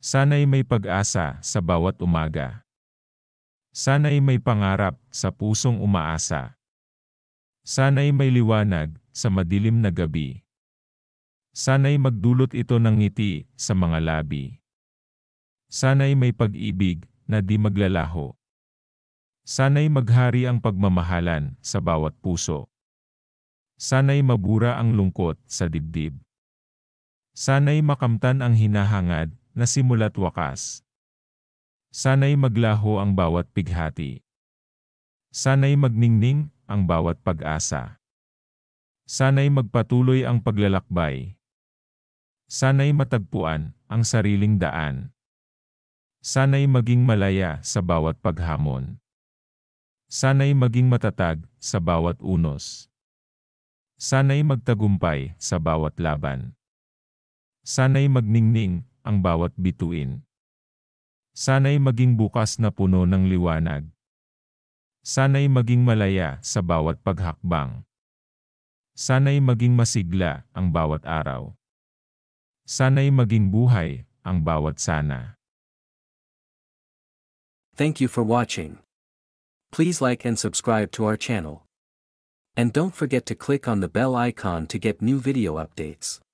Sana'y may pag-asa sa bawat umaga. Sana'y may pangarap sa pusong umaasa. Sana'y may liwanag sa madilim na gabi. Sana'y magdulot ito ng ngiti sa mga labi. Sana'y may pag-ibig na di maglalaho. Sana'y maghari ang pagmamahalan sa bawat puso. Sana'y mabura ang lungkot sa dibdib. Sana'y makamtan ang hinahangad na simula't wakas. Sana'y maglaho ang bawat pighati. Sana'y magningning ang bawat pag-asa. Sana'y magpatuloy ang paglalakbay. Sana'y matagpuan ang sariling daan. Sana'y maging malaya sa bawat paghamon. Sana'y maging matatag sa bawat unos. Sana'y magtagumpay sa bawat laban. Sana'y magningning ang bawat bituin. Sana'y maging bukas na puno ng liwanag. Sana'y maging malaya sa bawat paghakbang. Sana'y maging masigla ang bawat araw. Sana'y maging buhay ang bawat sana. Thank you for watching. Please like and subscribe to our channel. And don't forget to click on the bell icon to get new video updates.